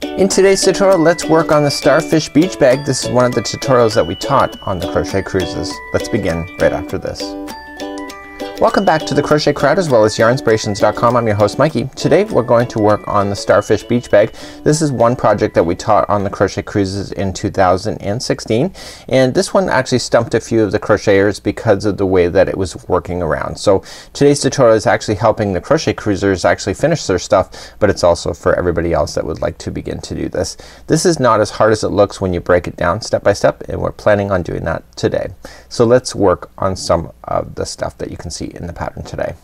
In today's tutorial, let's work on the Starfish Beach Bag. This is one of the tutorials that we taught on the Crochet Cruises. Let's begin right after this. Welcome back to the Crochet Crowd as well as Yarnspirations.com. I'm your host Mikey. Today we're going to work on the Starfish Beach Bag. This is one project that we taught on the Crochet Cruises in 2016, and this one actually stumped a few of the crocheters because of the way that it was working around. So today's tutorial is actually helping the Crochet Cruisers actually finish their stuff, but it's also for everybody else that would like to begin to do this. This is not as hard as it looks when you break it down step by step, and we're planning on doing that today. So let's work on some of the stuff that you can see in the pattern today.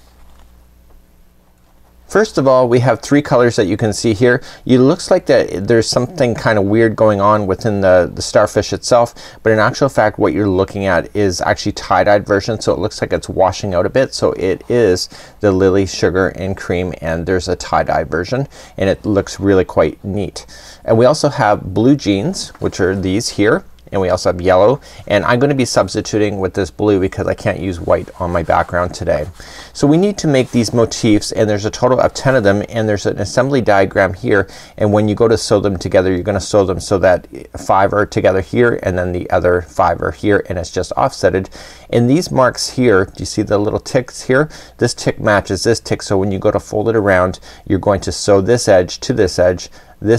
First of all, we have three colors that you can see here. It looks like that there's something kind of weird going on within the starfish itself, but in actual fact what you're looking at is actually tie-dyed version, so it looks like it's washing out a bit. So it is the Lily Sugar and Cream, and there's a tie-dye version, and it looks really quite neat. And we also have blue jeans, which are these here, and we also have yellow, and I'm gonna be substituting with this blue because I can't use white on my background today. So we need to make these motifs, and there's a total of 10 of them, and there's an assembly diagram here, and when you go to sew them together you're gonna sew them so that 5 are together here and then the other 5 are here, and it's just offsetted. And these marks here, do you see the little ticks here? This tick matches this tick, so when you go to fold it around you're going to sew this edge to this edge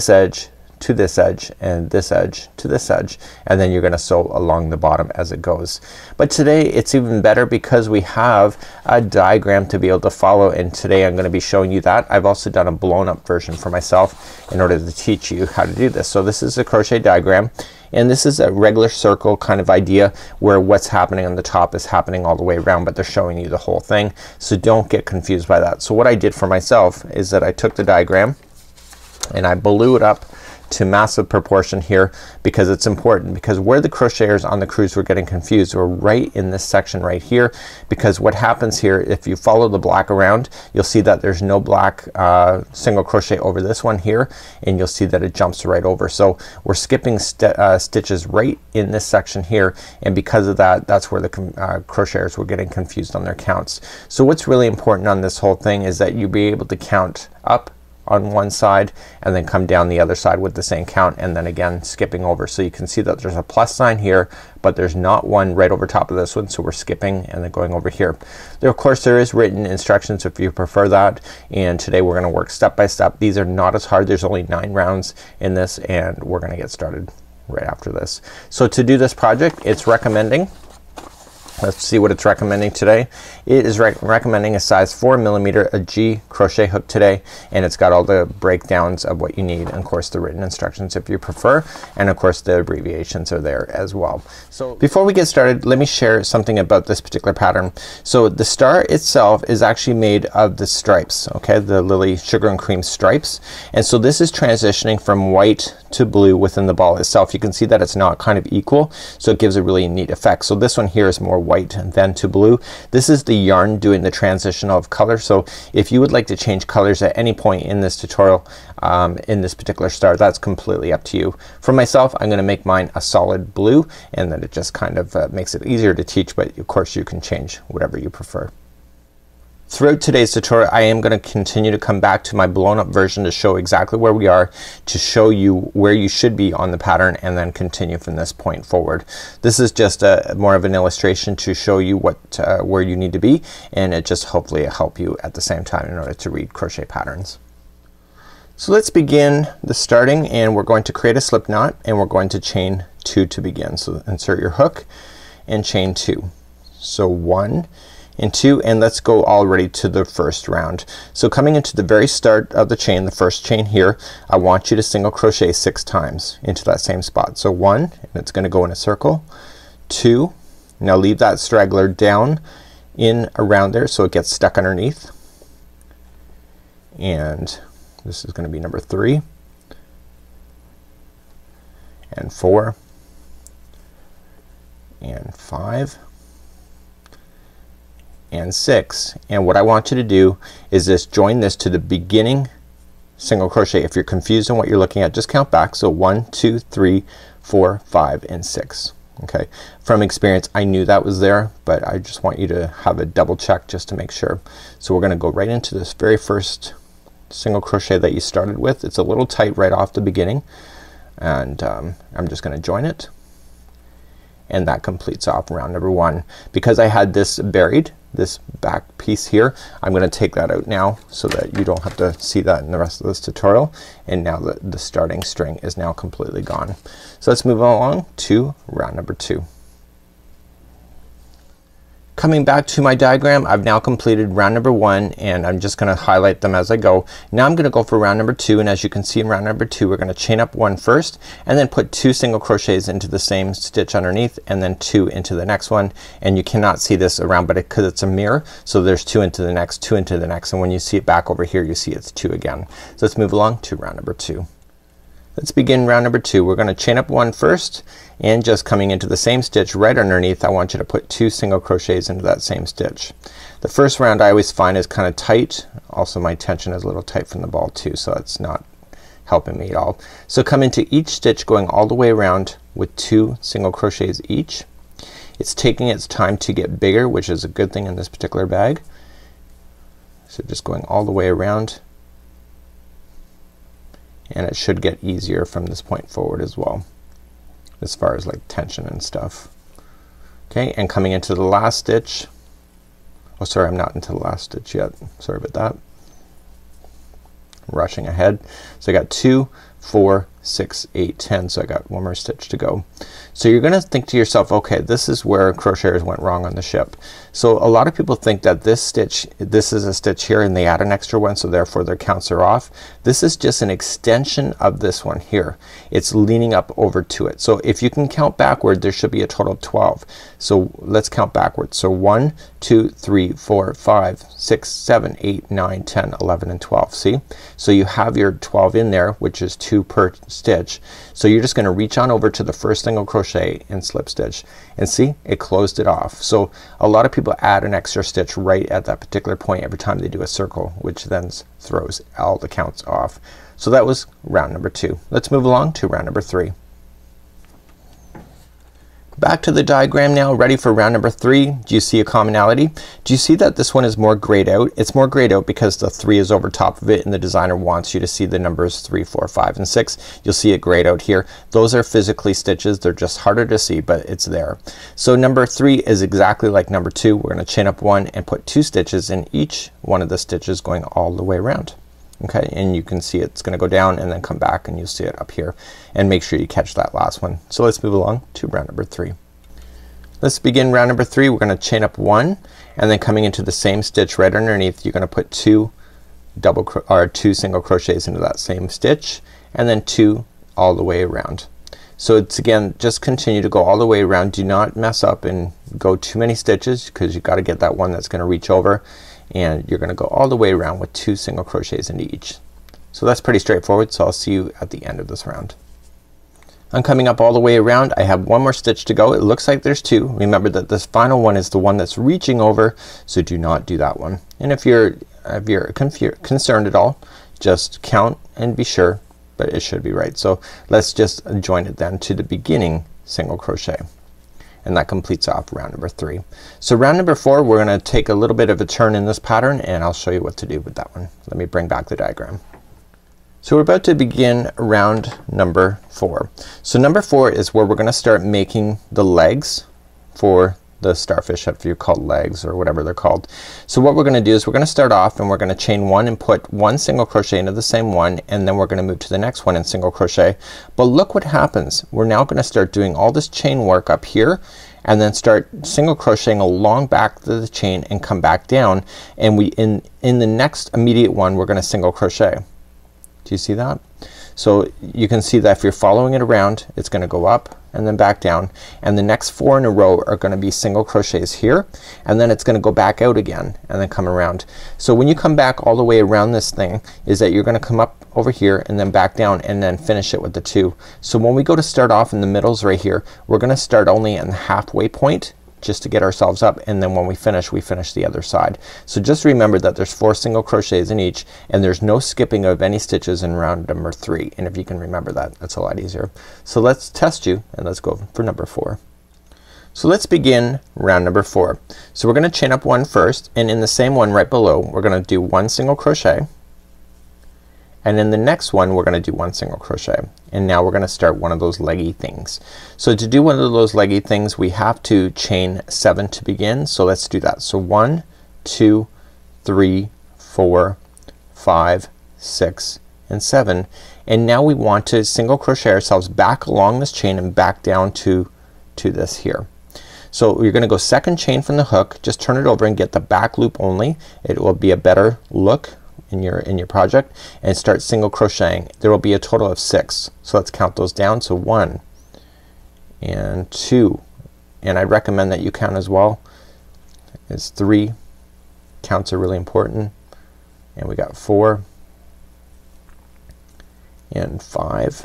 to this edge, and this edge to this edge, and then you're gonna sew along the bottom as it goes. But today it's even better because we have a diagram to be able to follow, and today I'm gonna be showing you that. I've also done a blown up version for myself in order to teach you how to do this. So this is a crochet diagram, and this is a regular circle kind of idea where what's happening on the top is happening all the way around, but they're showing you the whole thing, so don't get confused by that. So what I did for myself is that I took the diagram and I blew it up to massive proportion here because it's important, because where the crocheters on the cruise were getting confused were right in this section right here, because what happens here, if you follow the black around you'll see that there's no black single crochet over this one here, and you'll see that it jumps right over. So we're skipping stitches right in this section here, and because of that, that's where the crocheters were getting confused on their counts. So what's really important on this whole thing is that you be able to count up on one side and then come down the other side with the same count, and then again skipping over. So you can see that there's a plus sign here, but there's not one right over top of this one, so we're skipping and then going over here. Of course there is written instructions if you prefer that, and today we're gonna work step by step. These are not as hard. There's only 9 rounds in this, and we're gonna get started right after this. So to do this project it's recommending, let's see what it's recommending today. It is recommending a size 4mm a G crochet hook today, and it's got all the breakdowns of what you need, and of course the written instructions if you prefer, and of course the abbreviations are there as well. So before we get started, let me share something about this particular pattern. So the star itself is actually made of the stripes, okay, the Lily Sugar and Cream stripes, and so this is transitioning from white to blue within the ball itself. You can see that it's not kind of equal, so it gives a really neat effect. So this one here is more white then to blue. This is the yarn doing the transition of color. So if you would like to change colors at any point in this tutorial in this particular star, that's completely up to you. For myself I'm gonna make mine a solid blue, and then it just kind of makes it easier to teach, but of course you can change whatever you prefer. Throughout today's tutorial I am going to continue to come back to my blown up version to show exactly where we are, to show you where you should be on the pattern, and then continue from this point forward. This is just more of an illustration to show you what where you need to be, and it just hopefully help you at the same time in order to read crochet patterns. So let's begin the starting, and we're going to create a slip knot, and we're going to chain 2 to begin. So insert your hook and chain 2. So 1 and 2, and let's go already to the first round. So coming into the very start of the chain, the first chain here, I want you to single crochet 6 times into that same spot. So 1, and it's gonna go in a circle. 2, now leave that straggler down in around there so it gets stuck underneath, and this is gonna be number 3 and 4 and 5 and 6, and what I want you to do is just join this to the beginning single crochet. If you're confused on what you're looking at, just count back. So 1 2 3 4 5 and 6. Okay, from experience I knew that was there, but I just want you to have a double check just to make sure. So we're gonna go right into this very first single crochet that you started with. It's a little tight right off the beginning, and I'm just gonna join it, and that completes off round number 1. Because I had this buried, this back piece here, I'm gonna take that out now so that you don't have to see that in the rest of this tutorial. And now the starting string is now completely gone. So let's move along to round number 2. Coming back to my diagram, I've now completed round number 1, and I'm just gonna highlight them as I go. Now I'm gonna go for round number 2, and as you can see in round number 2, we're gonna chain up 1 first and then put 2 single crochets into the same stitch underneath, and then 2 into the next one. And you cannot see this around, but because it's a mirror, so there's 2 into the next, 2 into the next, and when you see it back over here, you see it's 2 again. So let's move along to round number 2. Let's begin round number 2. We're gonna chain up 1 first, and just coming into the same stitch right underneath, I want you to put 2 single crochets into that same stitch. The first round I always find is kind of tight. Also my tension is a little tight from the ball too, so it's not helping me at all. So come into each stitch going all the way around with 2 single crochets each. It's taking its time to get bigger, which is a good thing in this particular bag. So just going all the way around, and it should get easier from this point forward as well, as far as like tension and stuff. Okay, and coming into the last stitch, oh sorry, I'm not into the last stitch yet, sorry about that, rushing ahead. So I got 2, 4, 6, 8, 10, so I got 1 more stitch to go. So you're gonna think to yourself, okay, this is where crocheters went wrong on the ship. So a lot of people think that this stitch, this is a stitch here, and they add an extra one, so therefore their counts are off. This is just an extension of this one here. It's leaning up over to it. So if you can count backward, there should be a total of 12. So let's count backwards. So 1, 2, 3, 4, 5, 6, 7, 8, 9, 10, 11, and 12. See? So you have your 12 in there, which is 2 per stitch. So you're just gonna reach on over to the first single crochet and slip stitch, and see, it closed it off. So a lot of people add an extra stitch right at that particular point every time they do a circle, which then throws all the counts off. So that was round number 2. Let's move along to round number 3. Back to the diagram now, ready for round number 3. Do you see a commonality? Do you see that this one is more grayed out? It's more grayed out because the 3 is over top of it, and the designer wants you to see the numbers 3, 4, 5, and 6. You'll see it grayed out here. Those are physically stitches. They're just harder to see, but it's there. So number 3 is exactly like number 2. We're gonna chain up 1 and put 2 stitches in each one of the stitches going all the way around. Okay, and you can see it's gonna go down and then come back, and you'll see it up here, and make sure you catch that last one. So let's move along to round number 3. Let's begin round number 3. We're gonna chain up 1, and then coming into the same stitch right underneath, you're gonna put 2 single crochets into that same stitch, and then 2 all the way around. So it's again, just continue to go all the way around. Do not mess up and go too many stitches, because you gotta get that one that's gonna reach over, and you're gonna go all the way around with 2 single crochets into each. So that's pretty straightforward. So I'll see you at the end of this round. I'm coming up all the way around. I have 1 more stitch to go. It looks like there's 2. Remember that this final one is the one that's reaching over, so do not do that one. And if you're concerned at all, just count and be sure, but it should be right. So let's just join it then to the beginning single crochet, and that completes off round number 3. So round number 4, we're gonna take a little bit of a turn in this pattern, and I'll show you what to do with that one. Let me bring back the diagram. So we're about to begin round number 4. So number 4 is where we're gonna start making the legs for the starfish, if you call legs or whatever they're called. So what we're gonna do is we're gonna start off, and we're gonna chain 1 and put 1 single crochet into the same one, and then we're gonna move to the next one and single crochet. But look what happens. We're now gonna start doing all this chain work up here, and then start single crocheting along back to the chain and come back down, and we in the next immediate one we're gonna single crochet. Do you see that? So you can see that if you're following it around, it's gonna go up and then back down, and the next 4 in a row are gonna be single crochets here, and then it's gonna go back out again and then come around. So when you come back all the way around this thing, is that you're gonna come up over here and then back down and then finish it with the 2. So when we go to start off in the middles right here, we're gonna start only in the halfway point just to get ourselves up, and then when we finish the other side. So just remember that there's 4 single crochets in each, and there's no skipping of any stitches in round number 3. And if you can remember that, that's a lot easier. So let's test you, and let's go for number 4. So let's begin round number 4. So we're gonna chain up 1 first, and in the same one right below we're gonna do 1 single crochet, and in the next one we're gonna do 1 single crochet, and now we're gonna start one of those leggy things. So to do one of those leggy things we have to chain 7 to begin. So let's do that. So 1 2 3 4 5 6 and 7, and now we want to single crochet ourselves back along this chain and back down to this here. So you're gonna go second chain from the hook, just turn it over and get the back loop only. It will be a better look in your project, and start single crocheting. There will be a total of 6. So let's count those down. So 1 and 2, and I recommend that you count as well. It's 3. Counts are really important. And we got 4 and 5.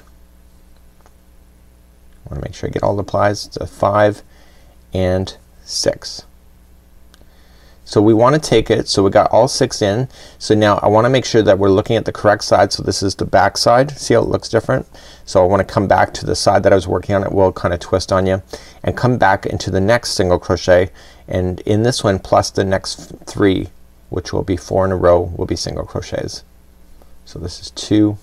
I want to make sure I get all the plies. So 5 and 6. So we want to take it, so we got all 6 in. So now I want to make sure that we're looking at the correct side. So this is the back side. See how it looks different? So I want to come back to the side that I was working on. It will kind of twist on you, and come back into the next single crochet, and in this one plus the next 3, which will be 4 in a row, will be single crochets. So this is 2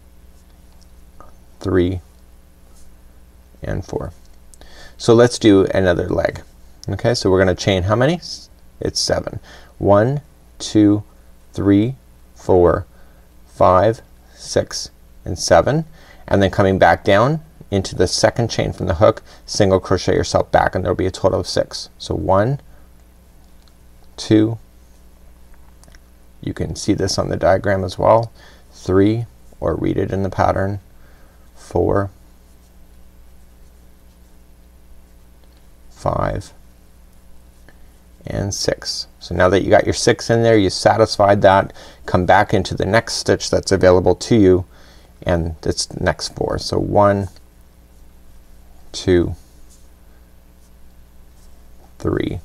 3 and 4. So let's do another leg. Okay, so we're gonna chain how many? It's 7. 1 2 3 4 5 6 and 7, and then coming back down into the second chain from the hook, single crochet yourself back, and there'll be a total of 6. So 1 2, you can see this on the diagram as well, 3, or read it in the pattern, 4 5 and 6. So now that you got your 6 in there, you satisfied that, come back into the next stitch that's available to you, and it's next 4. So 1 2 3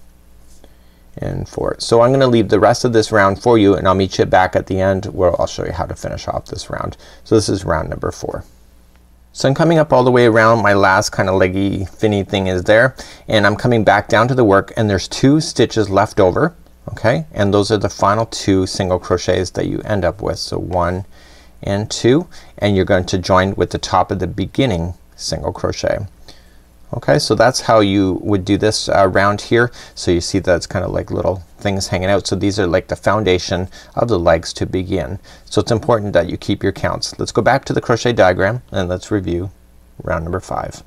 and 4. So I'm gonna leave the rest of this round for you, and I'll meet you back at the end where I'll show you how to finish off this round. So this is round number 4. So I'm coming up all the way around. My last kind of leggy finny thing is there, and I'm coming back down to the work, and there's 2 stitches left over. Okay, and those are the final 2 single crochets that you end up with. So 1 and 2, and you're going to join with the top of the beginning single crochet. Okay, so that's how you would do this round here. So you see that it's kind of like little things hanging out. So these are like the foundation of the legs to begin. So it's important that you keep your counts. Let's go back to the crochet diagram and let's review round number 5.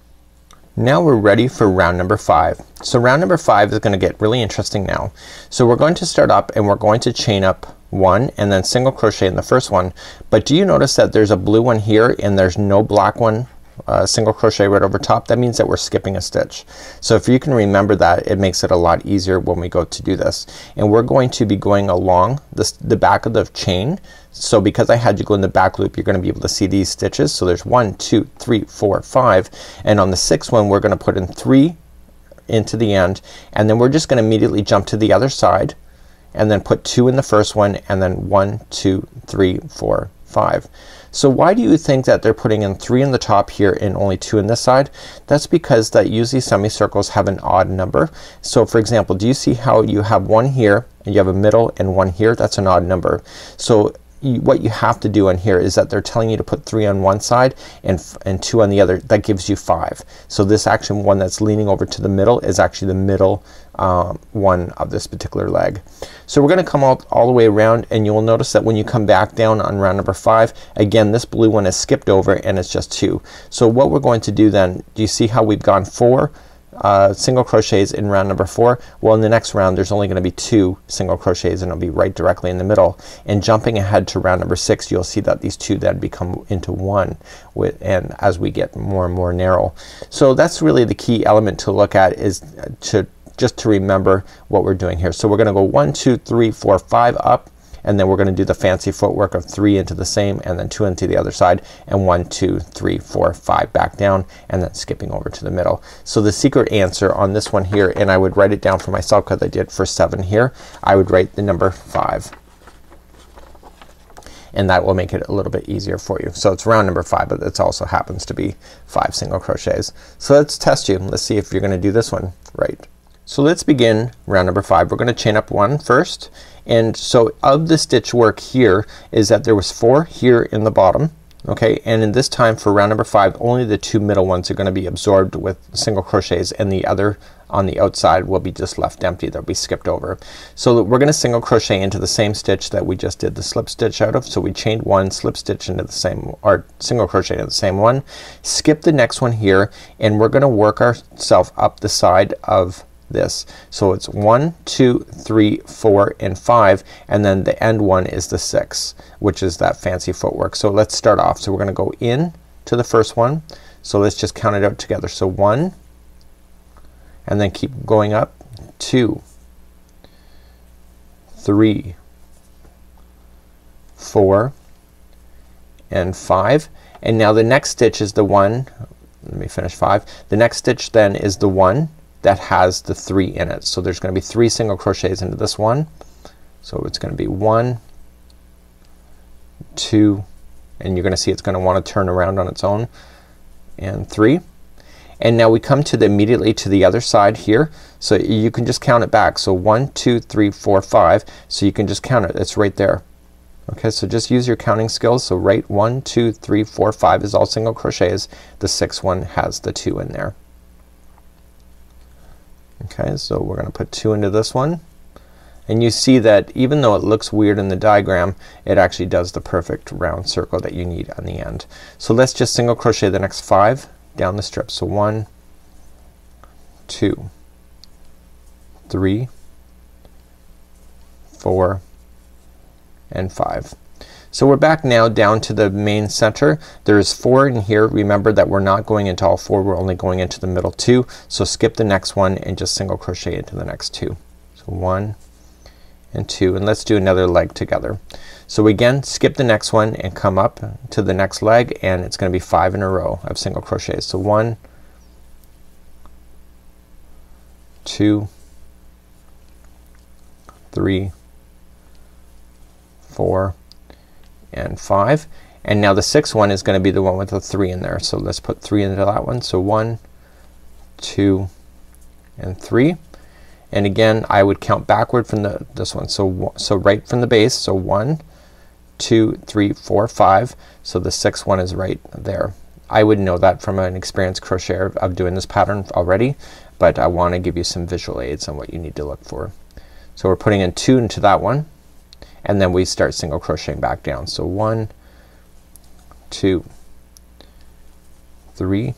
Now we're ready for round number 5. So round number 5 is gonna get really interesting now. So we're going to start up and we're going to chain up 1 and then single crochet in the first one. But do you notice that there's a blue one here and there's no black one? Single crochet right over top? That means that we're skipping a stitch. So if you can remember that, it makes it a lot easier when we go to do this. And we're going to be going along the back of the chain. So because I had you go in the back loop, you're gonna be able to see these stitches. So there's 1 2 3 4 5, and on the 6th one we're gonna put in 3 into the end, and then we're just gonna immediately jump to the other side and then put 2 in the first one, and then 1 2 3 4 5. So why do you think that they're putting in 3 in the top here and only 2 in this side? That's because that usually semicircles have an odd number. So for example, do you see how you have 1 here and you have a middle and 1 here? That's an odd number. So what you have to do on here is that they're telling you to put 3 on one side and 2 on the other. That gives you 5. So this actually one that's leaning over to the middle is actually the middle one of this particular leg. So we're gonna come all the way around, and you will notice that when you come back down on round number 5, again this blue one is skipped over and it's just 2. So what we're going to do then, do you see how we've gone 4 single crochets in round number 4? Well, in the next round there's only gonna be 2 single crochets, and it'll be right directly in the middle. And jumping ahead to round number 6, you'll see that these 2 then become into 1 and as we get more and more narrow. So that's really the key element to look at, is just to remember what we're doing here. So we're gonna go 1 2 3 4 5 up, and then we're gonna do the fancy footwork of 3 into the same, and then 2 into the other side, and 1 2 3 4 5 back down, and then skipping over to the middle. So the secret answer on this one here, and I would write it down for myself because I did for 7 here, I would write the number 5, and that will make it a little bit easier for you. So it's round number 5, but it also happens to be 5 single crochets. So let's test you. Let's see if you're gonna do this one right. So let's begin round number 5. We're gonna chain up 1 first, And so of the stitch work here is that there was 4 here in the bottom, okay, and in this time for round number 5 only the 2 middle ones are gonna be absorbed with single crochets and the other on the outside will be just left empty. They'll be skipped over. So we're gonna single crochet into the same stitch that we just did the slip stitch out of. So we chained 1, slip stitch into the same, or single crochet into the same one, skip the next one here, and we're gonna work ourselves up the side of this. So it's 1, 2, 3, 4, and 5, and then the end one is the 6, which is that fancy footwork. So let's start off. So we're gonna go in to the first one. So let's just count it out together. So 1, and then keep going up, 2, 3, 4, and 5. And now the next stitch is the one, let me finish 5. The next stitch then is the one that has the 3 in it. So there's gonna be 3 single crochets into this one. So it's gonna be 1, 2, and you're gonna see it's gonna want to turn around on its own, and 3. And now we come to the immediately to the other side here. So you can just count it back. So 1, 2, 3, 4, 5. So you can just count it. It's right there. Okay, so just use your counting skills. So right 1, 2, 3, 4, 5 is all single crochets. The 6th one has the 2 in there. Okay, so we're gonna put 2 into this one. And you see that even though it looks weird in the diagram, it actually does the perfect round circle that you need on the end. So let's just single crochet the next 5 down the strip. So 1, 2, 3, 4, and 5. So we're back now down to the main center. There's 4 in here. Remember that we're not going into all 4, we're only going into the middle 2. So skip the next one and just single crochet into the next 2. So 1 and 2, and let's do another leg together. So again skip the next one and come up to the next leg, and it's gonna be 5 in a row of single crochets. So 1, 2, 3, 4, and 5. And now the 6th one is gonna be the one with the 3 in there. So let's put 3 into that one. So 1, 2, and 3. And again I would count backward from this one. So right from the base. So 1, 2, 3, 4, 5. So the 6th one is right there. I would know that from an experienced crocheter of doing this pattern already, but I want to give you some visual aids on what you need to look for. So we're putting in 2 into that one, and then we start single crocheting back down. So 1, 2, 3,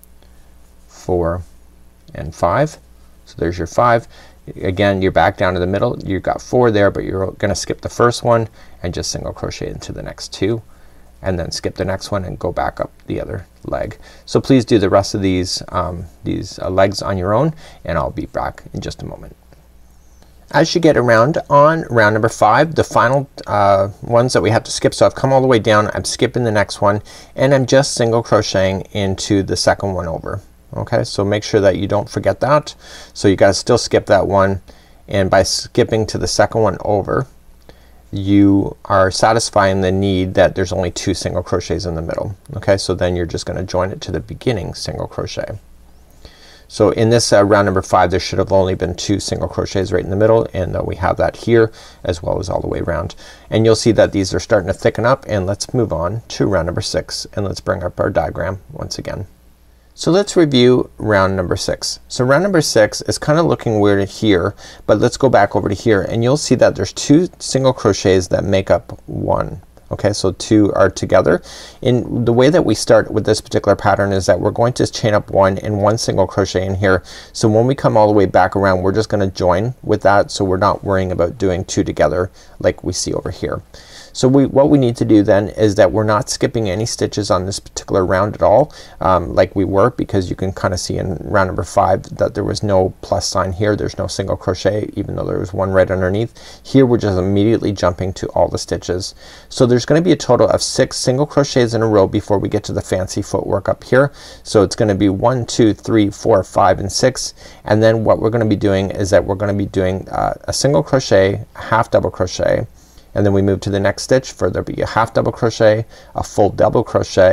4, and 5. So there's your 5. Again you're back down to the middle. You've got 4 there, but you're gonna skip the first one and just single crochet into the next 2, and then skip the next one and go back up the other leg. So please do the rest of these legs on your own, and I'll be back in just a moment. As you get around on round number 5, the final ones that we have to skip, so I've come all the way down, I'm skipping the next one, and I'm just single crocheting into the second one over. Okay, so make sure that you don't forget that. So you guys still skip that one, and by skipping to the second one over you are satisfying the need that there's only 2 single crochets in the middle. Okay, so then you're just gonna join it to the beginning single crochet. So in this round number 5 there should have only been 2 single crochets right in the middle, and we have that here as well as all the way around. And you'll see that these are starting to thicken up, and let's move on to round number 6, and let's bring up our diagram once again. So let's review round number 6. So round number 6 is kind of looking weird here, but let's go back over to here, and you'll see that there's 2 single crochets that make up 1. Okay, so 2 are together. In the way that we start with this particular pattern is that we're going to chain up 1 and 1 single crochet in here. So when we come all the way back around we're just gonna join with that, so we're not worrying about doing 2 together like we see over here. So what we need to do then is that we're not skipping any stitches on this particular round at all, like we were, because you can kind of see in round number 5 that there was no plus sign here. There's no single crochet even though there was one right underneath. Here we're just immediately jumping to all the stitches. So there's gonna be a total of 6 single crochets in a row before we get to the fancy footwork up here. So it's gonna be 1, 2, 3, 4, 5, and 6, and then what we're gonna be doing is that we're gonna be doing a single crochet, half double crochet, and then we move to the next stitch for there'll be a half double crochet, a full double crochet,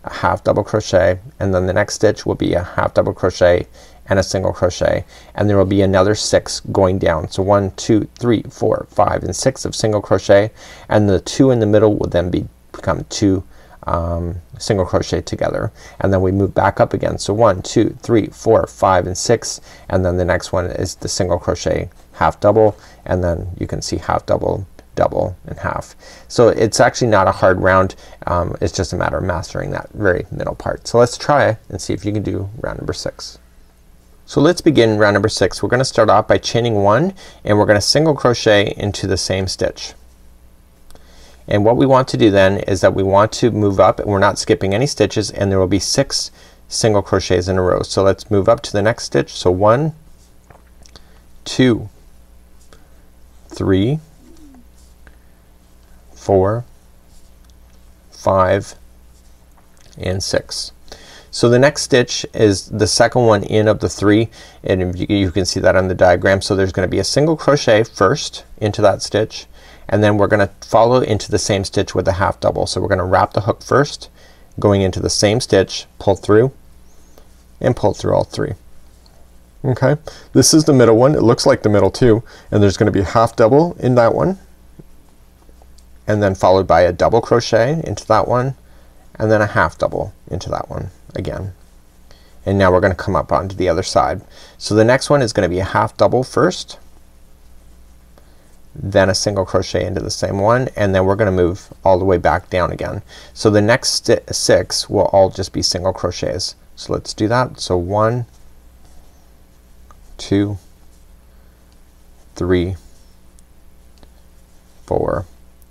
a half double crochet, and then the next stitch will be a half double crochet and a single crochet, and there will be another 6 going down. So 1 2 3 4 5 and 6 of single crochet, and the 2 in the middle will then become 2 single crochet together, and then we move back up again. So 1 2 3 4 5 and 6, and then the next one is the single crochet half double, and then you can see half double, double, and half. So it's actually not a hard round. It's just a matter of mastering that very middle part. So let's try and see if you can do round number 6. So let's begin round number 6. We're gonna start off by chaining 1, and we're gonna single crochet into the same stitch. And what we want to do then is that we want to move up, and we're not skipping any stitches, and there will be 6 single crochets in a row. So let's move up to the next stitch. So 1 2 3 4 5 and 6. So the next stitch is the second one in of the 3, and you can see that on the diagram. So there's gonna be a single crochet first into that stitch, and then we're gonna follow into the same stitch with a half double. So we're gonna wrap the hook first, going into the same stitch, pull through, and pull through all 3. Okay, this is the middle one. It looks like the middle too, and there's gonna be a half double in that one, and then followed by a double crochet into that one, and then a half double into that one again. And now we're gonna come up onto the other side. So the next one is gonna be a half double first, then a single crochet into the same one, and then we're gonna move all the way back down again. So the next 6 will all just be single crochets. So let's do that. So 1 2 3 4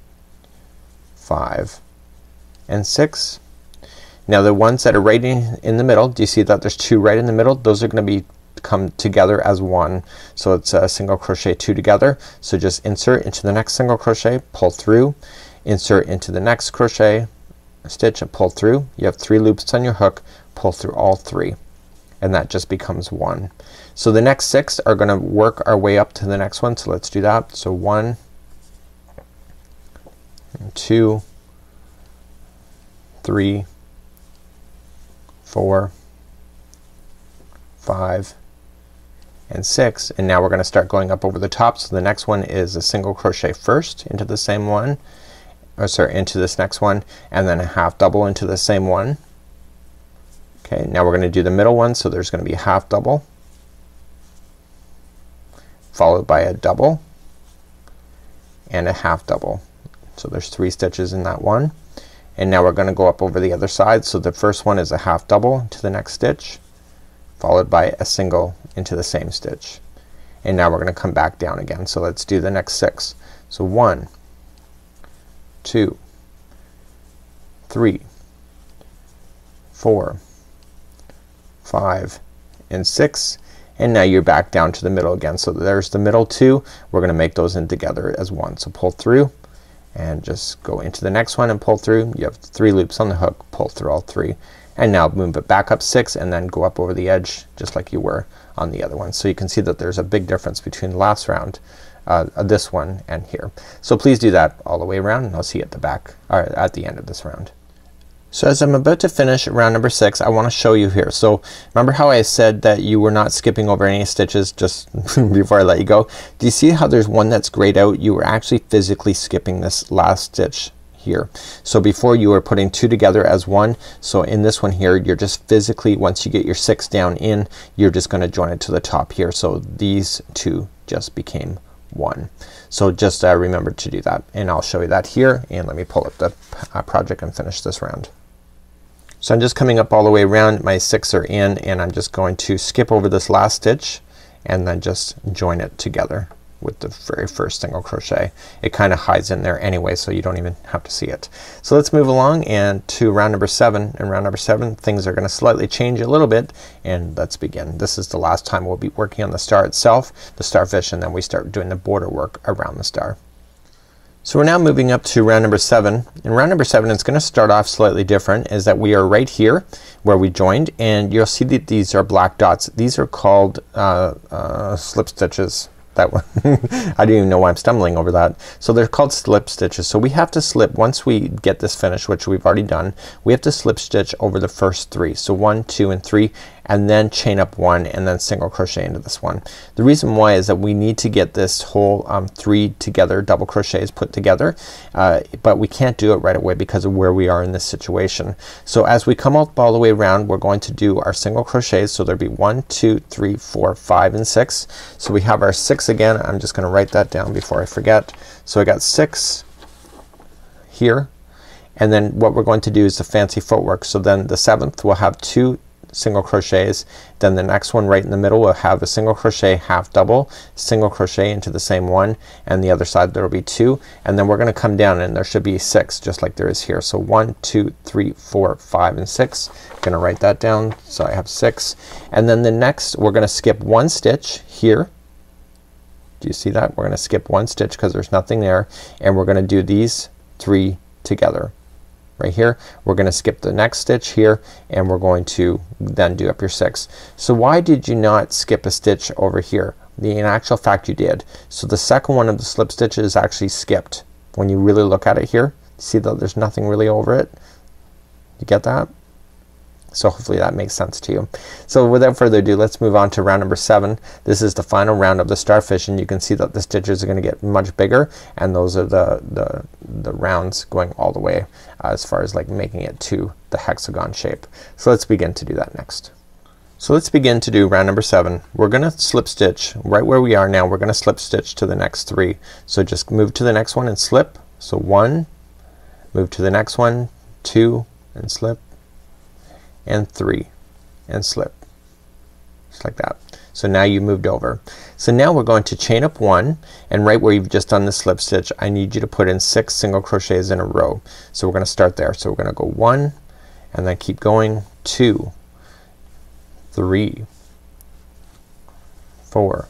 5 and 6. Now the ones that are right in the middle, do you see that there's 2 right in the middle? Those are gonna come together as one. So it's a single crochet 2 together. So just insert into the next single crochet, pull through, insert into the next crochet stitch and pull through. You have 3 loops on your hook, pull through all 3, and that just becomes 1. So the next 6 are gonna work our way up to the next one. So let's do that. So 1 2 3 4 5 and 6, and now we're gonna start going up over the top. So the next one is a single crochet first into the same one, or sorry, into this next one, and then a half double into the same one. Okay, now we're gonna do the middle one. So there's gonna be a half double followed by a double and a half double. So there's 3 stitches in that one, and now we're gonna go up over the other side. So the first one is a half double into the next stitch, followed by a single into the same stitch, and now we're gonna come back down again. So let's do the next 6. So 1 2 3 4 5 and 6, and now you're back down to the middle again. So there's the middle 2. We're gonna make those in together as one. So pull through and just go into the next one and pull through. You have 3 loops on the hook, pull through all 3, and now move it back up 6 and then go up over the edge just like you were on the other one. So you can see that there's a big difference between the last round, this one and here. So please do that all the way around, and I'll see you at the back or at the end of this round. So as I'm about to finish round number 6, I want to show you here. So remember how I said that you were not skipping over any stitches just before I let you go? Do you see how there's one that's grayed out? You were actually physically skipping this last stitch here. So before you were putting 2 together as one. So in this one here you're just physically, once you get your 6 down in, you're just gonna join it to the top here. So these 2 just became 1. So just remember to do that, and I'll show you that here. And let me pull up the project and finish this round. So I'm just coming up all the way around. My 6 are in, and I'm just going to skip over this last stitch and then just join it together with the very first single crochet. It kind of hides in there anyway, so you don't even have to see it. So let's move along and to round number 7. In round number 7 things are gonna slightly change a little bit, and let's begin. This is the last time we'll be working on the star itself, the starfish, and then we start doing the border work around the star. So we're now moving up to round number 7. In round number 7 it's gonna start off slightly different, is that we are right here where we joined, and you'll see that these are black dots. These are called slip stitches. that one. I don't even know why I'm stumbling over that. So they're called slip stitches. So we have to slip, once we get this finished, which we've already done, we have to slip stitch over the first 3. So 1, 2 and 3, and then chain up 1 and then single crochet into this one. The reason why is that we need to get this whole 3 together, double crochets put together, but we can't do it right away because of where we are in this situation. So as we come up all the way around, we're going to do our single crochets. So there'll be 1, 2, 3, 4, 5 and 6. So we have our 6 again. I'm just gonna write that down before I forget. So I got 6 here, and then what we're going to do is the fancy footwork. So then the 7th will have 2 single crochets, then the next one right in the middle will have a single crochet, half double, single crochet into the same one, and the other side there will be 2, and then we're gonna come down and there should be 6 just like there is here. So 1, 2, 3, 4, 5 and 6. I'm gonna write that down so I have 6, and then the next we're gonna skip 1 stitch here. Do you see that? We're gonna skip 1 stitch because there's nothing there, and we're gonna do these 3 together. Right here we're gonna skip the next stitch here, and we're going to then do up your 6. So why did you not skip a stitch over here? In actual fact you did. So the second one of the slip stitches is actually skipped. When you really look at it here, see that there's nothing really over it? You get that? So hopefully that makes sense to you. So without further ado, let's move on to round number 7. This is the final round of the starfish, and you can see that the stitches are gonna get much bigger, and those are the rounds going all the way as far as like making it to the hexagon shape. So let's begin to do that next. So let's begin to do round number 7. We're gonna slip stitch right where we are now. We're gonna slip stitch to the next 3. So just move to the next one and slip. So 1, move to the next one, 2 and slip, and 3 and slip, just like that. So now you moved over. So now we're going to chain up 1, and right where you've just done the slip stitch I need you to put in 6 single crochets in a row. So we're gonna start there. So we're gonna go 1 and then keep going, 2, 3, 4,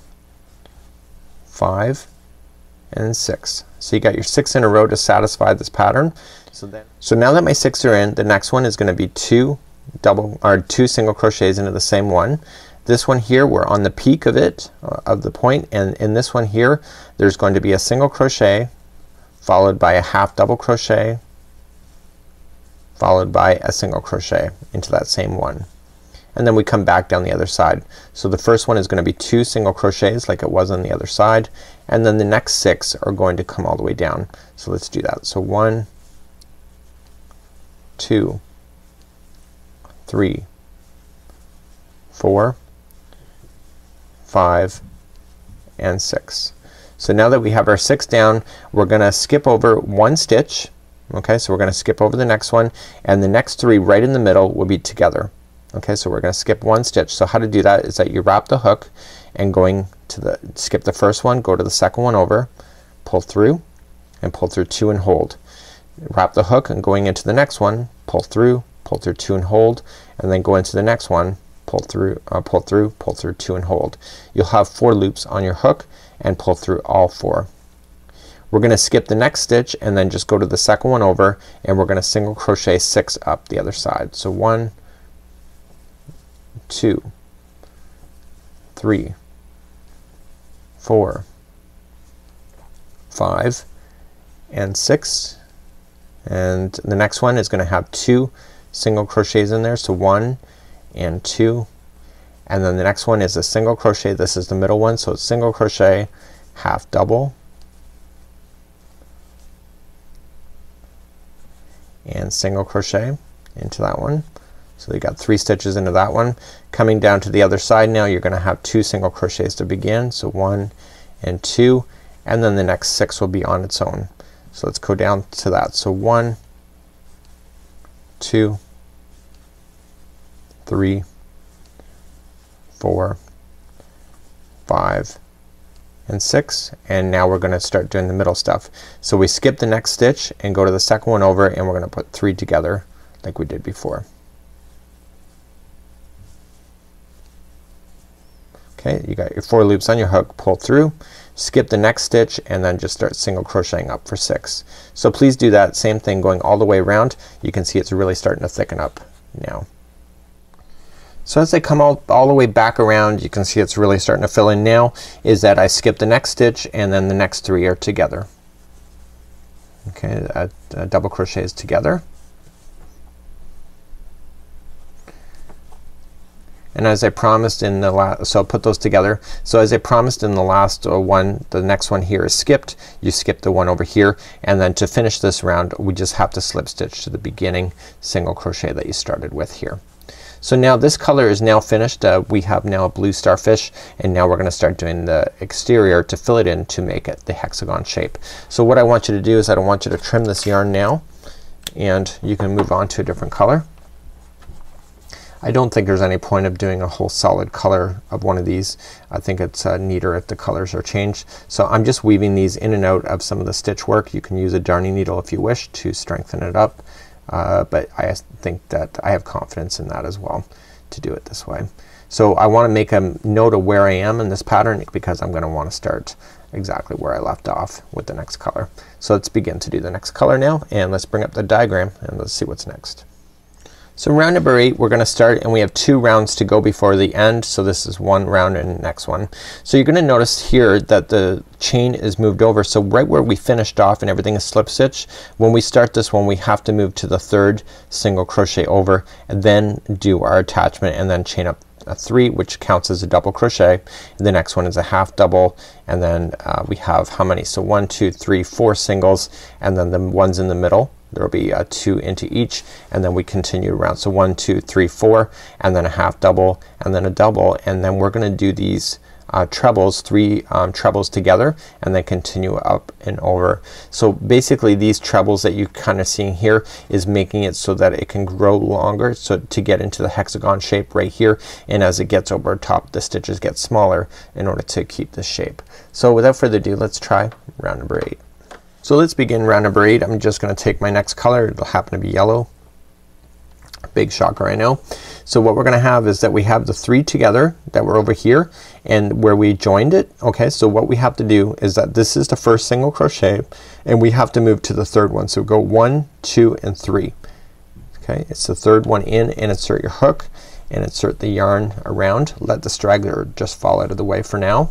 5 and 6. So you got your 6 in a row to satisfy this pattern. So now that my 6 are in, the next one is gonna be 2 single crochets into the same one. This one here we're on the peak of it, of the point, and in this one here there's going to be a single crochet followed by a half double crochet followed by a single crochet into that same one, and then we come back down the other side. So the first one is gonna be 2 single crochets like it was on the other side, and then the next 6 are going to come all the way down. So let's do that. So 1, 2, 3, 4, 5 and 6. So now that we have our 6 down, we're gonna skip over 1 stitch. Okay, so we're gonna skip over the next one, and the next 3 right in the middle will be together. Okay, so we're gonna skip 1 stitch. So how to do that is that you wrap the hook and going to the skip the first one, go to the second one over, pull through and pull through 2 and hold. Wrap the hook and going into the next one, pull through 2 and hold, and then go into the next one, pull through 2 and hold. You'll have 4 loops on your hook and pull through all 4. We're gonna skip the next stitch and then just go to the second one over, and we're gonna single crochet 6 up the other side. So 1, 2, 3, 4, 5 and 6, and the next one is gonna have 2 single crochets in there. So 1 and 2, and then the next one is a single crochet. This is the middle one, so it's single crochet, half double and single crochet into that one. So you got 3 stitches into that one. Coming down to the other side now, you're gonna have 2 single crochets to begin. So 1 and 2, and then the next 6 will be on its own. So let's go down to that. So 1, 2, 3, 4, 5 and 6, and now we're gonna start doing the middle stuff. So we skip the next stitch and go to the second one over, and we're gonna put 3 together like we did before. Okay, you got your 4 loops on your hook, pull through, skip the next stitch, and then just start single crocheting up for 6. So please do that same thing going all the way around. You can see it's really starting to thicken up now. So as I come all the way back around, you can see it's really starting to fill in now, is that I skip the next stitch and then the next 3 are together. Okay, double crochets together. And as I promised in the last, so I'll put those together. So as I promised in the last one, the next one here is skipped. You skip the one over here, and then to finish this round we just have to slip stitch to the beginning single crochet that you started with here. So now this color is now finished. We have now a blue starfish, and now we're gonna start doing the exterior to fill it in to make it the hexagon shape. So what I want you to do is I don't want you to trim this yarn now, and you can move on to a different color. I don't think there's any point of doing a whole solid color of one of these. I think it's neater if the colors are changed. So I'm just weaving these in and out of some of the stitch work. You can use a darning needle if you wish to strengthen it up, but I think that I have confidence in that as well to do it this way. So I want to make a note of where I am in this pattern because I'm gonna want to start exactly where I left off with the next color. So let's begin to do the next color now, and let's bring up the diagram and let's see what's next. So round number 8 we're gonna start, and we have 2 rounds to go before the end. So this is 1 round and the next one. So you're gonna notice here that the chain is moved over. So right where we finished off and everything is slip stitch, when we start this one we have to move to the 3rd single crochet over and then do our attachment and then chain up a 3, which counts as a double crochet. The next one is a half double, and then we have how many? So 1 2 3 4 singles, and then the ones in the middle there will be 2 into each, and then we continue around. So 1 2 3 4, and then a half double, and then a double, and then we're gonna do these trebles, 3 trebles together, and then continue up and over. So basically these trebles that you kind of seeing here is making it so that it can grow longer, so to get into the hexagon shape right here, and as it gets over top the stitches get smaller in order to keep this shape. So without further ado, let's try round number 8. So let's begin round number 8. I'm just gonna take my next color. It'll happen to be yellow. Big shocker, I know. So what we're gonna have is that we have the 3 together that were over here and where we joined it. Okay, so what we have to do is that this is the first single crochet, and we have to move to the 3rd one. So go 1 2 and 3. Okay, it's the 3rd one in, and insert your hook and insert the yarn around. Let the straggler just fall out of the way for now.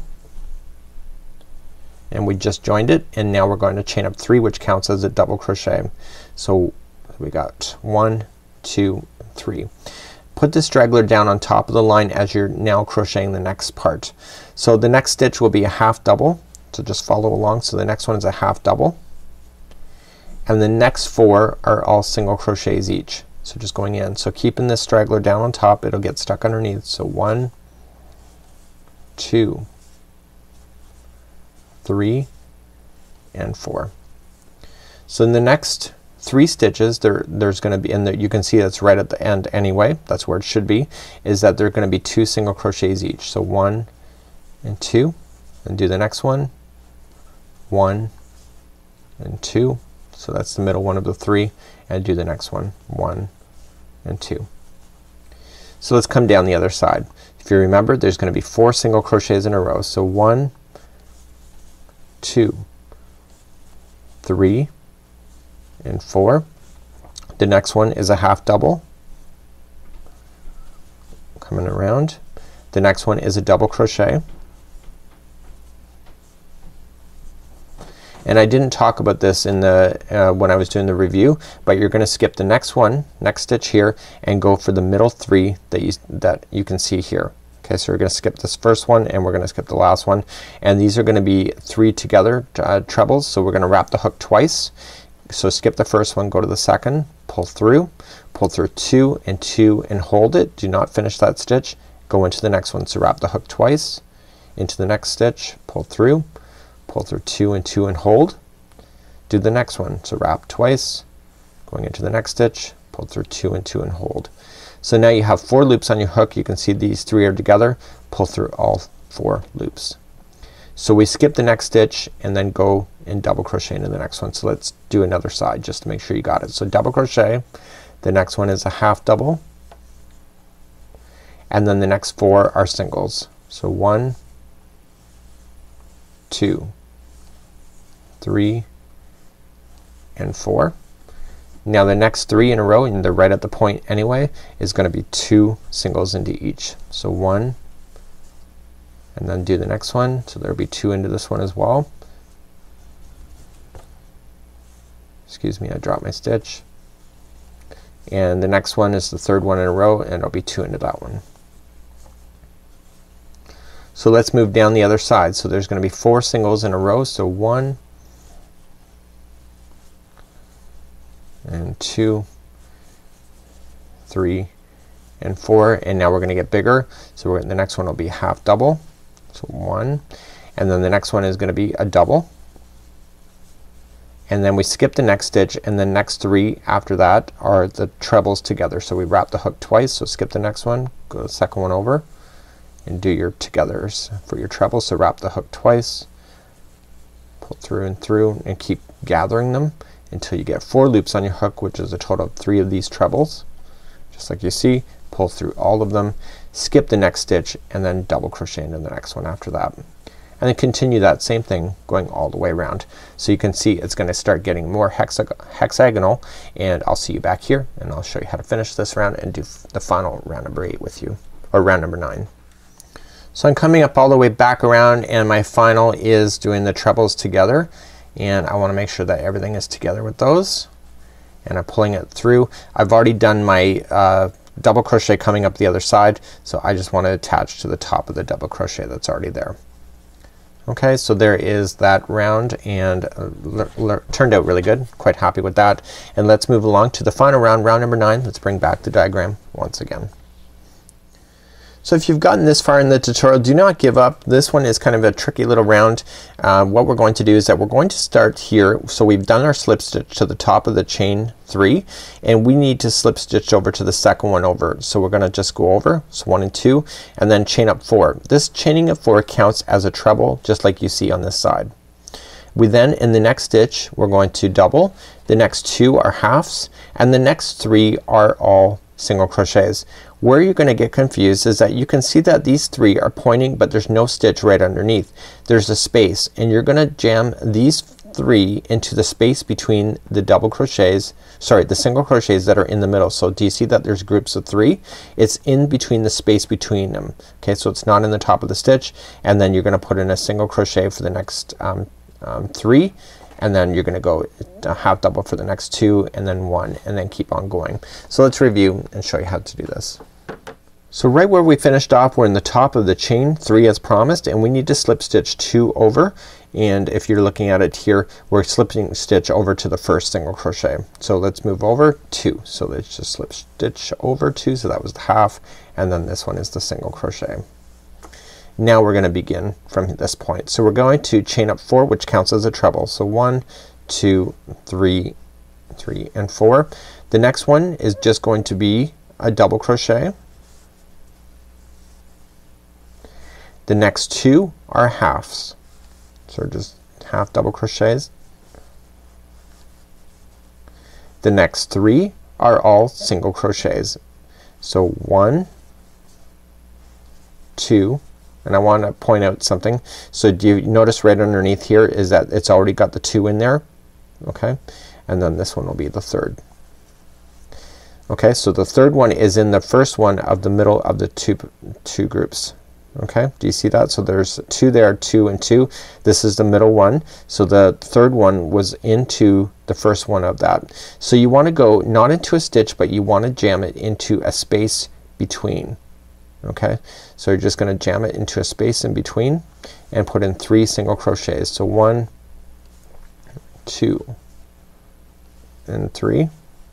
And we just joined it, and now we're going to chain up 3, which counts as a double crochet. So we got 1 2 3. Put the straggler down on top of the line as you're now crocheting the next part. So the next stitch will be a half double, so just follow along. So the next one is a half double, and the next 4 are all single crochets each. So just going in, so keeping this straggler down on top, it'll get stuck underneath. So 1 2 3 and 4. So in the next 3 stitches there's gonna be, and you can see that's right at the end anyway, that's where it should be, is that there are gonna be 2 single crochets each. So 1 and 2, and do the next one, 1 and 2, so that's the middle one of the 3, and do the next one, 1 and 2. So let's come down the other side. If you remember, there's gonna be 4 single crochets in a row. So 1 2 3 and 4. The next one is a half double, coming around. The next one is a double crochet, and I didn't talk about this in the when I was doing the review, but you're gonna skip the next one, next stitch here, and go for the middle 3 that you can see here. Okay, so we're gonna skip this first one, and we're gonna skip the last one, and these are gonna be 3 together trebles. So we're gonna wrap the hook twice. So skip the first one, go to the second, pull through 2 and 2 and hold it. Do not finish that stitch. Go into the next one. So wrap the hook twice, into the next stitch, pull through 2 and 2 and hold. Do the next one. So wrap twice, going into the next stitch, pull through 2 and 2 and hold. So now you have 4 loops on your hook. You can see these 3 are together. Pull through all 4 loops. So we skip the next stitch and then go and double crochet into the next one. So let's do another side just to make sure you got it. So double crochet, the next one is a half double, and then the next 4 are singles. So 1 2 3 and 4. Now the next 3 in a row, and they're right at the point anyway, is gonna be 2 singles into each. So 1, and then do the next one. So there'll be 2 into this one as well. Excuse me, I dropped my stitch. And the next one is the 3rd one in a row, and it'll be 2 into that one. So let's move down the other side. So there's gonna be 4 singles in a row. So 1 and 2, 3 and 4, and now we're gonna get bigger. So the next one will be half double. So 1, and then the next one is gonna be a double, and then we skip the next stitch, and the next 3 after that are the trebles together. So we wrap the hook twice. So skip the next one, go to the second one over, and do your togethers for your trebles. So wrap the hook twice, pull through and through, and keep gathering them until you get 4 loops on your hook, which is a total of 3 of these trebles. Just like you see, pull through all of them, skip the next stitch, and then double crochet into the next one after that. And then continue that same thing going all the way around. So you can see it's gonna start getting more hexagonal, and I'll see you back here, and I'll show you how to finish this round and do the final round number 8 with you, or round number 9. So I'm coming up all the way back around, and my final is doing the trebles together, and I wanna make sure that everything is together with those, and I'm pulling it through. I've already done my double crochet coming up the other side, so I just want to attach to the top of the double crochet that's already there. Okay, so there is that round, and turned out really good. Quite happy with that. And let's move along to the final round, round number 9. Let's bring back the diagram once again. So if you've gotten this far in the tutorial, do not give up. This one is kind of a tricky little round. What we're going to do is that we're going to start here. So we've done our slip stitch to the top of the chain 3, and we need to slip stitch over to the second one over. So we're gonna just go over, so 1 and 2, and then chain up 4. This chaining of 4 counts as a treble, just like you see on this side. We then, in the next stitch, we're going to double. The next 2 are halves, and the next 3 are all single crochets. Where you're gonna get confused is that you can see that these 3 are pointing, but there's no stitch right underneath. There's a space, and you're gonna jam these 3 into the space between the double crochets, sorry, the single crochets that are in the middle. So do you see that there's groups of 3? It's in between the space between them. Okay, so it's not in the top of the stitch, and then you're gonna put in a single crochet for the next 3, and then you're gonna go half double for the next 2, and then 1, and then keep on going. So let's review and show you how to do this. So right where we finished off, we're in the top of the chain 3 as promised, and we need to slip stitch 2 over, and if you're looking at it here, we're slipping stitch over to the first single crochet. So let's move over 2. So let's just slip stitch over 2, so that was the half, and then this one is the single crochet. Now we're gonna begin from this point. So we're going to chain up 4, which counts as a treble. So 1, 2, 3, 3 and 4. The next one is just going to be a double crochet. The next 2 are halves. So just half double crochets. The next 3 are all single crochets. So 1, 2, and I want to point out something. So do you notice right underneath here is that it's already got the 2 in there? Okay, and then this one will be the 3rd. Okay, so the 3rd one is in the first one of the middle of the two groups. Okay, do you see that? So there's 2 there, 2 and 2. This is the middle one. So the 3rd one was into the first one of that. So you want to go not into a stitch, but you want to jam it into a space between. Okay, so you're just gonna jam it into a space in between and put in 3 single crochets. So 1, 2 and 3.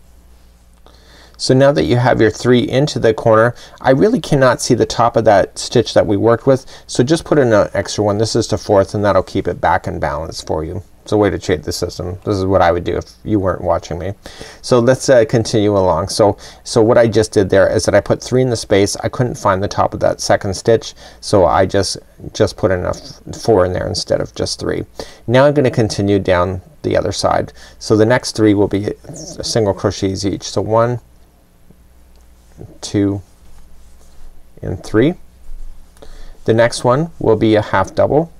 So now that you have your 3 into the corner, I really cannot see the top of that stitch that we worked with, so just put in an extra one. This is the 4th, and that'll keep it back in balance for you. It's a way to cheat the system. This is what I would do if you weren't watching me. So let's continue along. So what I just did there is that I put 3 in the space. I couldn't find the top of that second stitch, so I just put in a 4 in there instead of just 3. Now I'm gonna continue down the other side. So the next 3 will be single crochets each. So 1, 2 and 3. The next one will be a half double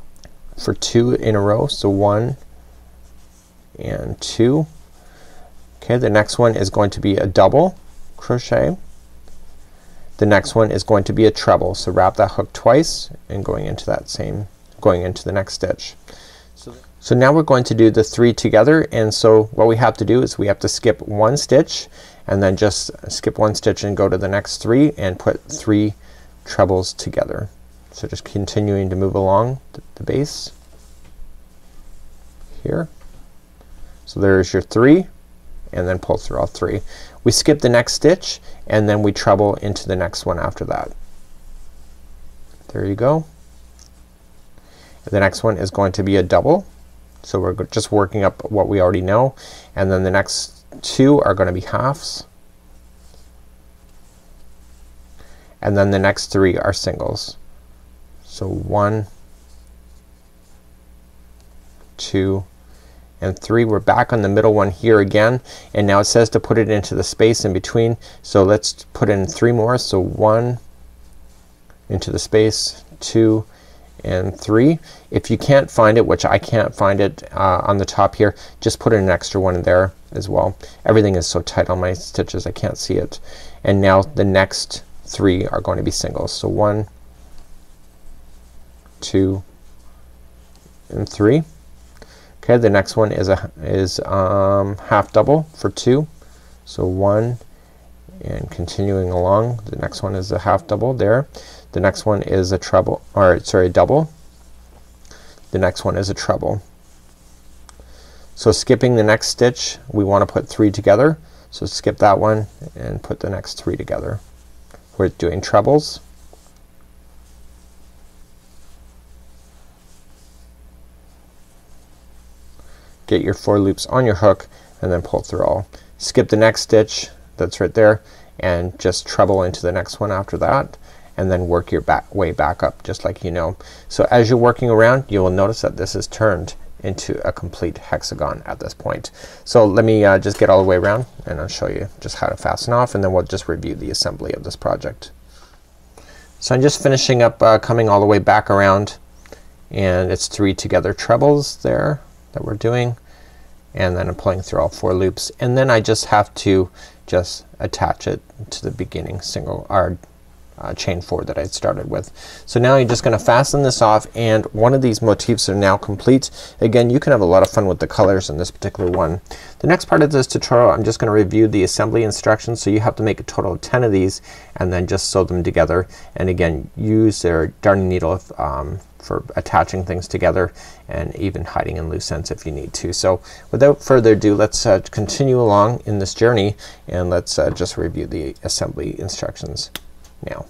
for 2 in a row. So 1 and 2. Okay, the next one is going to be a double crochet. The next one is going to be a treble. So wrap that hook twice and going into the next stitch. So now we're going to do the 3 together, and so what we have to do is we have to skip 1 stitch and then just skip 1 stitch and go to the next 3 and put 3 trebles together. So just continuing to move along the base here. So there's your 3 and then pull through all 3. We skip the next stitch and then we treble into the next one after that. There you go. The next one is going to be a double. So we're just working up what we already know, and then the next 2 are going to be halves, and then the next 3 are singles. So 1, 2 and 3. We're back on the middle one here again, and now it says to put it into the space in between, so let's put in 3 more. So 1 into the space, 2 and 3. If you can't find it, which I can't find it on the top here, just put in an extra one in there as well. Everything is so tight on my stitches I can't see it. And now the next 3 are going to be singles. So 1, 2 and 3. Okay, the next one is half double for 2. So 1 and continuing along, the next one is a half double there. The next one is a treble, or sorry, double. The next one is a treble. So skipping the next stitch, we want to put 3 together. So skip that one and put the next 3 together. We're doing trebles. Get your 4 loops on your hook and then pull through all. Skip the next stitch that's right there and just treble into the next one after that, and then work your way back up just like you know. So as you're working around, you will notice that this is turned into a complete hexagon at this point. So let me just get all the way around and I'll show you just how to fasten off, and then we'll just review the assembly of this project. So I'm just finishing up coming all the way back around, and it's 3 together trebles there that we're doing, and then I'm pulling through all 4 loops, and then I just have to just attach it to the beginning single or chain 4 that I started with. So now you're just gonna fasten this off, and one of these motifs are now complete. Again, you can have a lot of fun with the colors in this particular one. The next part of this tutorial, I'm just gonna review the assembly instructions. So you have to make a total of 10 of these and then just sew them together, and again use their darning needle for attaching things together and even hiding in loose ends if you need to. So without further ado, let's continue along in this journey, and let's just review the assembly instructions now.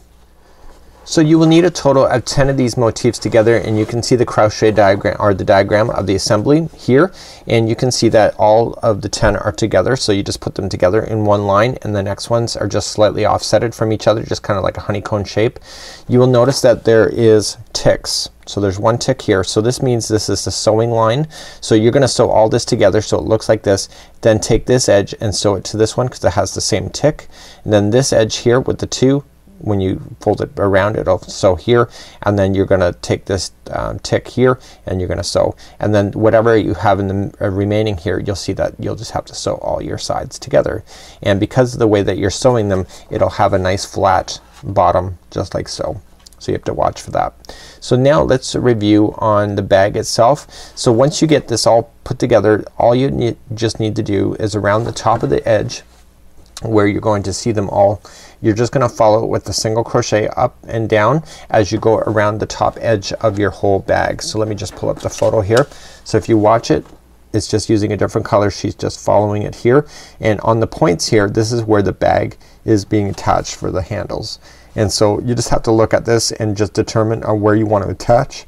So you will need a total of 10 of these motifs together, and you can see the crochet diagram or the diagram of the assembly here, and you can see that all of the 10 are together. So you just put them together in one line, and the next ones are just slightly offsetted from each other, just kind of like a honeycomb shape. You will notice that there is ticks. So there's one tick here, so this means this is the sewing line. So you're gonna sew all this together so it looks like this, then take this edge and sew it to this one because it has the same tick, and then this edge here with the 2, when you fold it around, it'll sew here, and then you're gonna take this tick here and you're gonna sew, and then whatever you have in the remaining here, you'll see that you'll just have to sew all your sides together, and because of the way that you're sewing them, it'll have a nice flat bottom just like so. So you have to watch for that. So now let's review on the bag itself. So once you get this all put together, all you just need to do is around the top of the edge where you're going to see them all, you're just gonna follow it with a single crochet up and down as you go around the top edge of your whole bag. So let me just pull up the photo here. So if you watch it, it's just using a different color. She's just following it here, and on the points here, this is where the bag is being attached for the handles. And so you just have to look at this and just determine where you want to attach.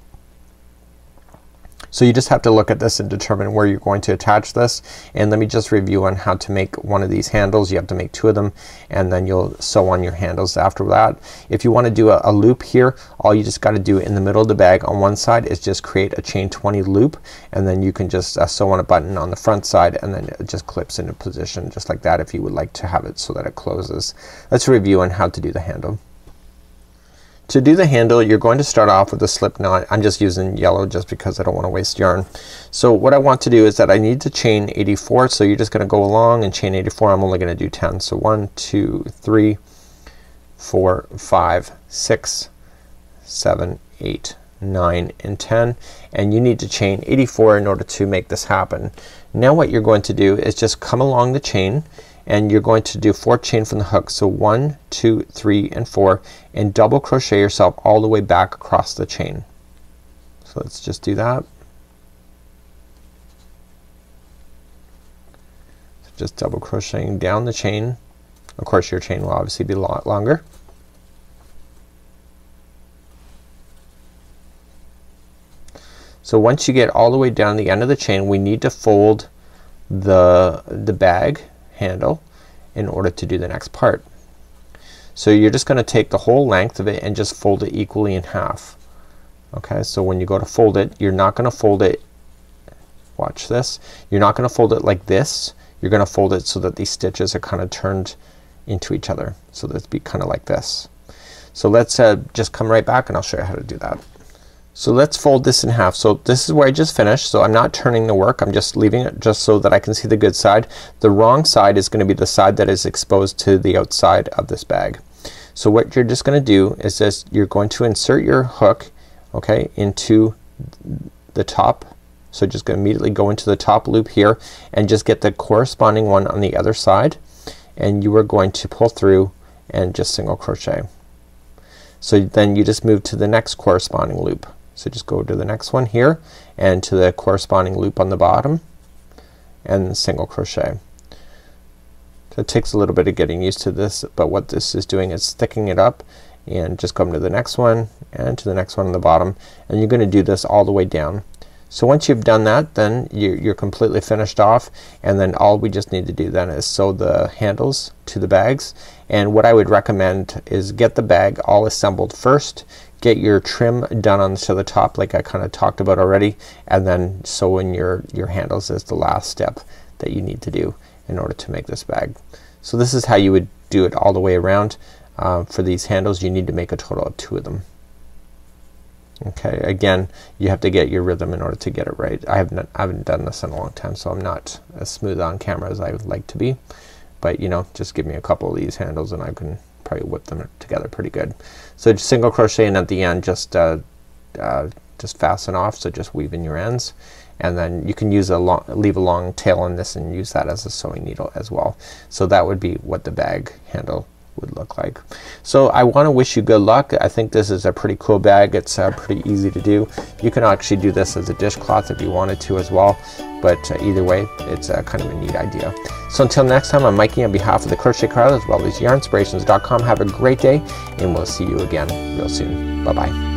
So you just have to look at this and determine where you're going to attach this. And let me just review on how to make one of these handles. You have to make 2 of them, and then you'll sew on your handles after that. If you want to do a loop here, all you just got to do in the middle of the bag on one side is just create a chain 20 loop, and then you can just sew on a button on the front side, and then it just clips into position just like that if you would like to have it so that it closes. Let's review on how to do the handle. To do the handle, you're going to start off with a slip knot. I'm just using yellow just because I don't want to waste yarn. So what I want to do is that I need to chain 84. So you're just gonna go along and chain 84. I'm only gonna do 10. So 1, 2, 3, 4, 5, 6, 7, 8, 9, and 10. And you need to chain 84 in order to make this happen. Now what you're going to do is just come along the chain, and you're going to do 4 chain from the hook. So 1, 2, 3, and 4, and double crochet yourself all the way back across the chain. So let's just do that. So just double crocheting down the chain. Of course your chain will obviously be a lot longer. So once you get all the way down the end of the chain, we need to fold the bag handle in order to do the next part. So you're just gonna take the whole length of it and just fold it equally in half. Okay, so when you go to fold it, you're not gonna fold it, watch this, you're not gonna fold it like this. You're gonna fold it so that these stitches are kind of turned into each other. So that'd be kind of like this. So let's just come right back and I'll show you how to do that. So let's fold this in half. So this is where I just finished. So I'm not turning the work. I'm just leaving it just so that I can see the good side. The wrong side is gonna be the side that is exposed to the outside of this bag. So what you're just gonna do is this, you're going to insert your hook, okay, into the top. So just gonna immediately go into the top loop here and just get the corresponding one on the other side, and you are going to pull through and just single crochet. So then you just move to the next corresponding loop. So just go to the next one here and to the corresponding loop on the bottom and single crochet. So it takes a little bit of getting used to this, but what this is doing is sticking it up, and just come to the next one and to the next one on the bottom, and you're gonna do this all the way down. So once you've done that, then you're completely finished off, and then all we just need to do then is sew the handles to the bags. And what I would recommend is get the bag all assembled first, get your trim done on to the top like I kind of talked about already, and then sew in your handles as the last step that you need to do in order to make this bag. So this is how you would do it all the way around. For these handles you need to make a total of 2 of them. Okay, again you have to get your rhythm in order to get it right. I haven't done this in a long time, so I'm not as smooth on camera as I would like to be, but you know, just give me a couple of these handles and I can probably whip them together pretty good. So just single crochet, and at the end just fasten off, so just weave in your ends, and then you can use leave a long tail on this and use that as a sewing needle as well. So that would be what the bag handle would look like. So I want to wish you good luck. I think this is a pretty cool bag. It's pretty easy to do. You can actually do this as a dishcloth if you wanted to as well, but either way it's kind of a neat idea. So until next time, I'm Mikey on behalf of the Crochet Crowd as well as yarnspirations.com. Have a great day, and we'll see you again real soon. Bye bye.